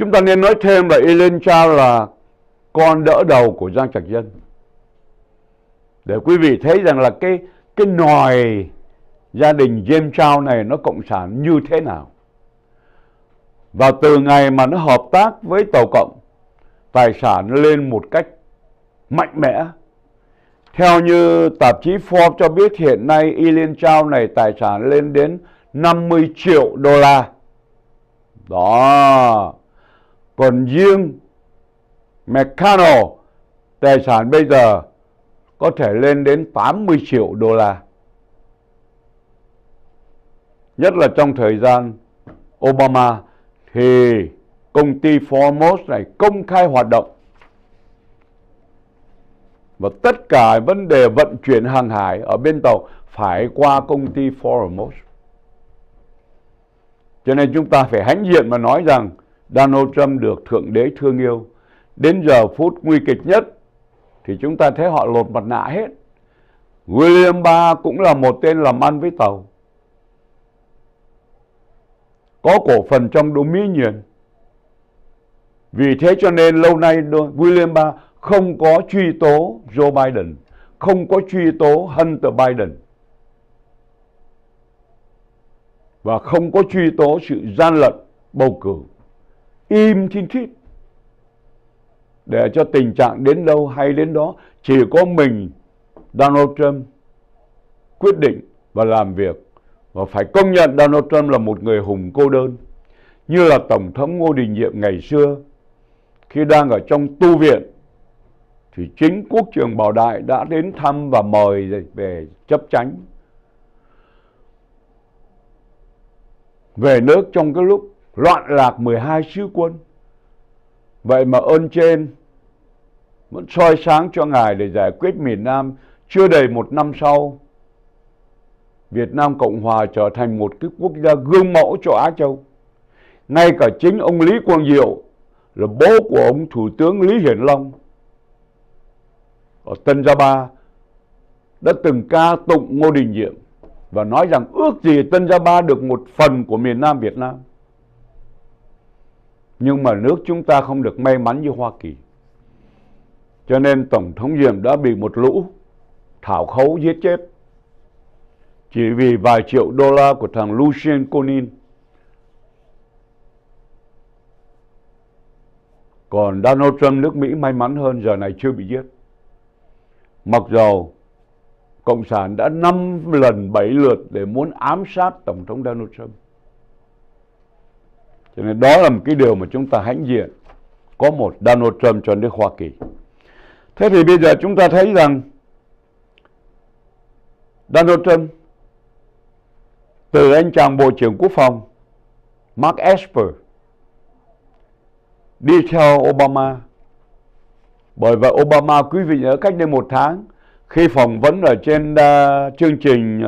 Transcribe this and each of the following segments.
chúng ta nên nói thêm là Elaine Chao là con đỡ đầu của Giang Trạch Dân, để quý vị thấy rằng là cái nòi gia đình James Chao này nó cộng sản như thế nào. Và từ ngày mà nó hợp tác với Tàu Cộng, tài sản lên một cách mạnh mẽ. Theo như tạp chí Forbes cho biết, hiện nay Elaine Chao này tài sản lên đến 50 triệu đô la. Đó. Còn riêng McConnell, tài sản bây giờ có thể lên đến 80 triệu đô la. Nhất là trong thời gian Obama thì công ty Foremost này công khai hoạt động. Và tất cả vấn đề vận chuyển hàng hải ở bên tàu phải qua công ty Foremost. Cho nên chúng ta phải hãnh diện mà nói rằng Donald Trump được Thượng Đế thương yêu. Đến giờ phút nguy kịch nhất thì chúng ta thấy họ lột mặt nạ hết. William Barr cũng là một tên làm ăn với tàu, có cổ phần trong Dominion. Vì thế cho nên lâu nay William Barr không có truy tố Joe Biden, không có truy tố Hunter Biden, và không có truy tố sự gian lận bầu cử. Im thiên thít, để cho tình trạng đến đâu hay đến đó. Chỉ có mình Donald Trump quyết định và làm việc. Và phải công nhận Donald Trump là một người hùng cô đơn. Như là Tổng thống Ngô Đình Diệm ngày xưa, khi đang ở trong tu viện, thì chính Quốc trưởng Bảo Đại đã đến thăm và mời về chấp chánh. Về nước trong cái lúc loạn lạc 12 sứ quân. Vậy mà ơn trên vẫn soi sáng cho Ngài để giải quyết miền Nam. Chưa đầy một năm sau, Việt Nam Cộng Hòa trở thành một cái quốc gia gương mẫu cho Á Châu. Ngay cả chính ông Lý Quang Diệu là bố của ông Thủ tướng Lý Hiển Long ở Tân Gia Ba đã từng ca tụng Ngô Đình Diệm và nói rằng ước gì Tân Gia Ba được một phần của miền Nam Việt Nam. Nhưng mà nước chúng ta không được may mắn như Hoa Kỳ. Cho nên Tổng thống Diệm đã bị một lũ thảo khấu giết chết chỉ vì vài triệu đô la của thằng Lucien Conin. Còn Donald Trump nước Mỹ may mắn hơn, giờ này chưa bị giết. Mặc dầu Cộng sản đã 5 lần 7 lượt để muốn ám sát Tổng thống Donald Trump. Cho nên đó là một cái điều mà chúng ta hãnh diện, có một Donald Trump cho nước Hoa Kỳ. Thế thì bây giờ chúng ta thấy rằng Donald Trump từ anh chàng Bộ trưởng Quốc phòng Mark Esper đi theo Obama. Bởi vậy Obama, quý vị nhớ cách đây 1 tháng, khi phỏng vấn ở trên chương trình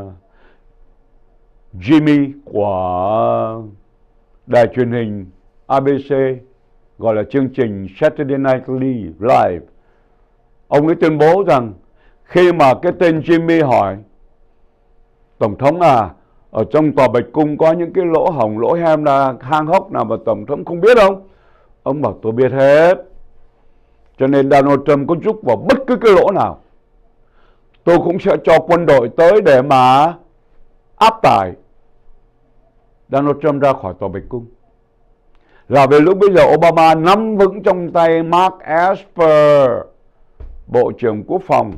Jimmy của đài truyền hình ABC, gọi là chương trình Saturday Night Live, ông ấy tuyên bố rằng khi mà cái tên Jimmy hỏi Tổng thống à, ở trong tòa Bạch Cung có những cái lỗ hổng, lỗ hem là hang hốc nào mà Tổng thống không biết không? Ông bảo tôi biết hết. Cho nên Donald Trump có rúc vào bất cứ cái lỗ nào, tôi cũng sẽ cho quân đội tới để mà áp tải Donald Trump ra khỏi tòa Bạch Cung. Là về lúc bây giờ Obama nắm vững trong tay Mark Esper, Bộ trưởng Quốc phòng.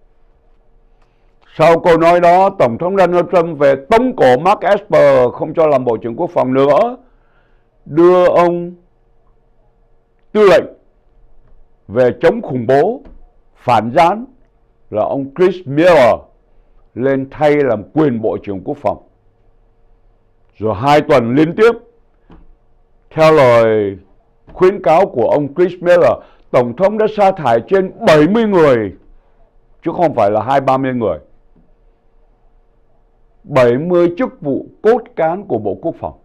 Sau câu nói đó, Tổng thống Donald Trump về tống cổ Mark Esper, không cho làm Bộ trưởng Quốc phòng nữa, đưa ông tư lệnh về chống khủng bố, phản gián là ông Chris Miller lên thay làm quyền Bộ trưởng Quốc phòng. Rồi 2 tuần liên tiếp, theo lời khuyến cáo của ông Chris Miller, Tổng thống đã sa thải trên 70 người, chứ không phải là 20-30 người. 70 chức vụ cốt cán của Bộ Quốc phòng.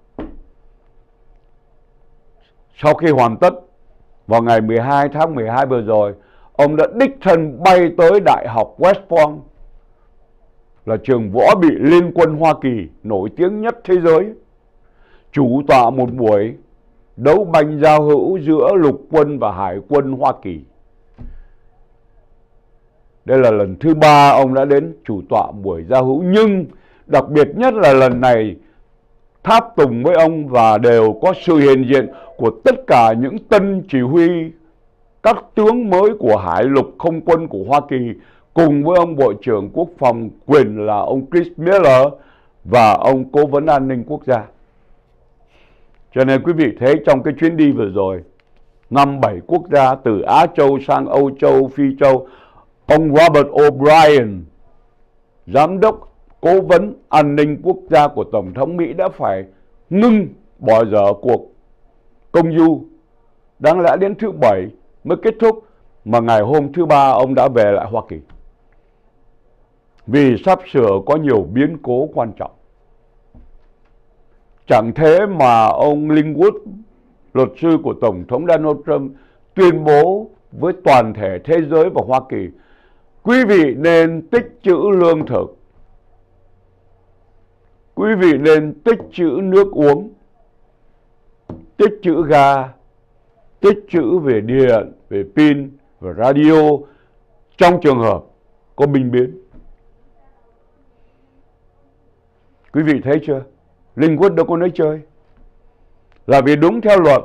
Sau khi hoàn tất, vào ngày 12 tháng 12 vừa rồi, ông đã đích thân bay tới Đại học West Point, là trường võ bị Liên quân Hoa Kỳ nổi tiếng nhất thế giới, chủ tọa một buổi đấu banh giao hữu giữa lục quân và hải quân Hoa Kỳ. Đây là lần thứ 3 ông đã đến chủ tọa buổi giao hữu, nhưng đặc biệt nhất là lần này tháp tùng với ông và đều có sự hiện diện của tất cả những tân chỉ huy, các tướng mới của Hải lục không quân của Hoa Kỳ, cùng với ông Bộ trưởng Quốc phòng quyền là ông Chris Miller và ông Cố vấn An ninh Quốc gia. Cho nên quý vị thấy trong cái chuyến đi vừa rồi, 5-7 quốc gia từ Á Châu sang Âu Châu, Phi Châu, ông Robert O'Brien, giám đốc cố vấn an ninh quốc gia của Tổng thống Mỹ đã phải ngưng bỏ dở cuộc công du. Đáng lẽ đến thứ 7 mới kết thúc, mà ngày hôm thứ 3 ông đã về lại Hoa Kỳ. Vì sắp sửa có nhiều biến cố quan trọng. Chẳng thế mà ông Linwood, luật sư của Tổng thống Donald Trump, tuyên bố với toàn thể thế giới và Hoa Kỳ: quý vị nên tích trữ lương thực, quý vị nên tích trữ nước uống, tích trữ ga, tích trữ về điện, về pin và radio trong trường hợp có binh biến. Quý vị thấy chưa? Linwood đâu có nói chơi. Là vì đúng theo luật,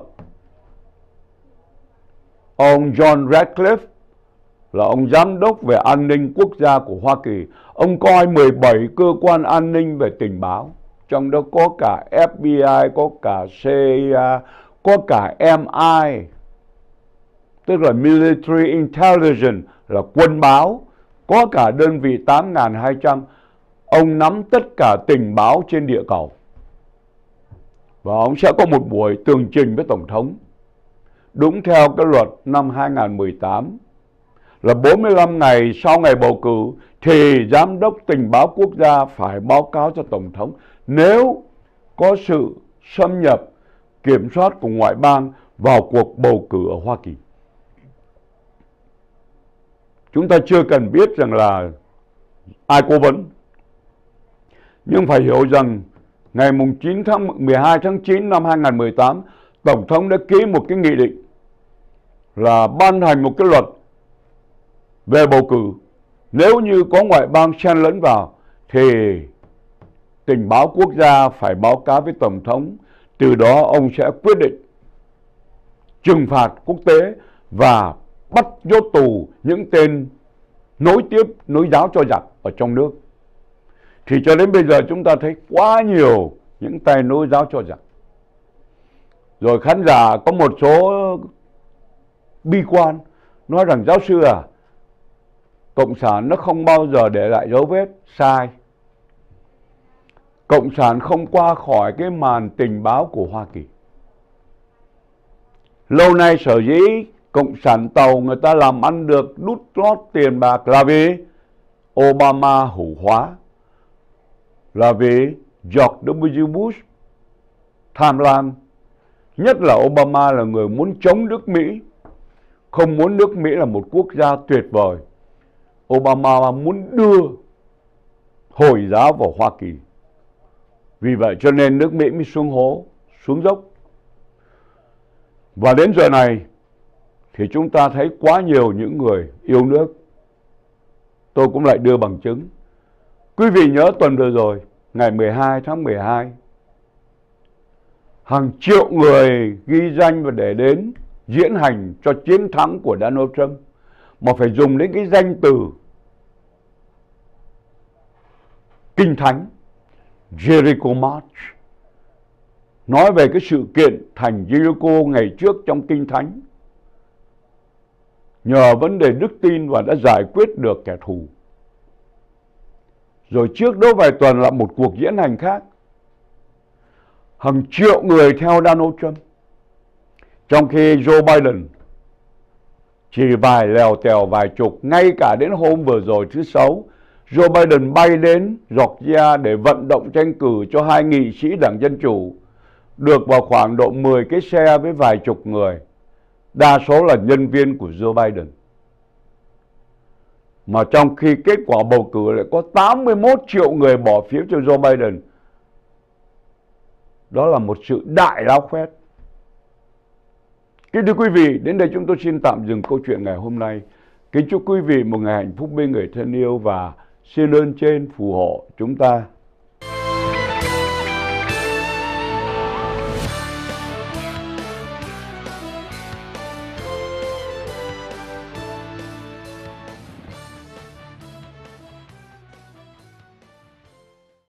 ông John Ratcliffe là ông giám đốc về an ninh quốc gia của Hoa Kỳ. Ông coi 17 cơ quan an ninh về tình báo, trong đó có cả FBI, có cả CIA, có cả MI, tức là Military Intelligence, là quân báo, có cả đơn vị 8.200. Ông nắm tất cả tình báo trên địa cầu. Và ông sẽ có một buổi tường trình với Tổng thống. Đúng theo cái luật năm 2018, là 45 ngày sau ngày bầu cử thì Giám đốc Tình báo Quốc gia phải báo cáo cho Tổng thống nếu có sự xâm nhập, kiểm soát của ngoại bang vào cuộc bầu cử ở Hoa Kỳ. Chúng ta chưa cần biết rằng là ai cố vấn, nhưng phải hiểu rằng ngày 12 tháng 9 năm 2018, Tổng thống đã ký một cái nghị định là ban hành một cái luật về bầu cử. Nếu như có ngoại bang xen lẫn vào thì tình báo quốc gia phải báo cáo với Tổng thống. Từ đó ông sẽ quyết định trừng phạt quốc tế và bắt nhốt tù những tên nối giáo cho giặc ở trong nước. Thì cho đến bây giờ chúng ta thấy quá nhiều những tay nối giáo cho giặc. Rồi khán giả có một số bi quan nói rằng: giáo sư à, Cộng sản nó không bao giờ để lại dấu vết. Sai. Cộng sản không qua khỏi cái màn tình báo của Hoa Kỳ. Lâu nay sở dĩ Cộng sản Tàu người ta làm ăn được đút lót tiền bạc là vì Obama hủ hóa, là vì George W. Bush tham lam. Nhất là Obama là người muốn chống nước Mỹ, không muốn nước Mỹ là một quốc gia tuyệt vời. Obama muốn đưa Hồi giáo vào Hoa Kỳ. Vì vậy cho nên nước Mỹ mới xuống hố, xuống dốc. Và đến giờ này thì chúng ta thấy quá nhiều những người yêu nước. Tôi cũng lại đưa bằng chứng. Quý vị nhớ tuần vừa rồi, ngày 12 tháng 12, hàng triệu người ghi danh và để đến diễn hành cho chiến thắng của Donald Trump, mà phải dùng đến cái danh từ kinh thánh Jericho March, nói về cái sự kiện thành Jericho ngày trước trong kinh thánh. Nhờ vấn đề đức tin và đã giải quyết được kẻ thù. Rồi trước đó vài tuần là một cuộc diễn hành khác, hàng triệu người theo Donald Trump, trong khi Joe Biden chỉ vài lèo tèo vài chục. Ngay cả đến hôm vừa rồi thứ Sáu, Joe Biden bay đến Georgia để vận động tranh cử cho 2 nghị sĩ Đảng Dân Chủ, được vào khoảng độ 10 cái xe với vài chục người, đa số là nhân viên của Joe Biden. Mà trong khi kết quả bầu cử lại có 81 triệu người bỏ phiếu cho Joe Biden. Đó là một sự đại láo khoét. Kính thưa quý vị, đến đây chúng tôi xin tạm dừng câu chuyện ngày hôm nay. Kính chúc quý vị một ngày hạnh phúc bên người thân yêu và xin ơn trên phù hộ chúng ta.